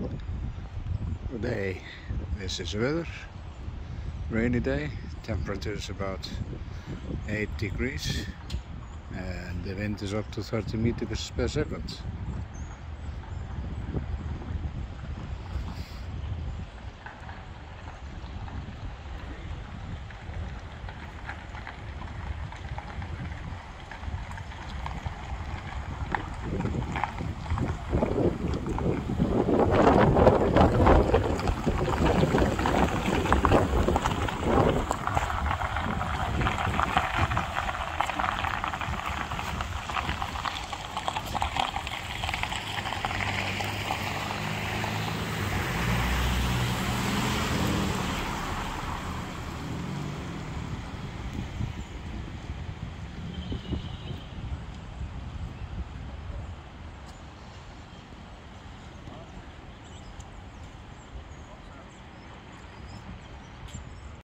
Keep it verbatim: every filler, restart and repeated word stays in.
Today, this is weather, rainy day, temperature is about eight degrees and the wind is up to thirty meters per second.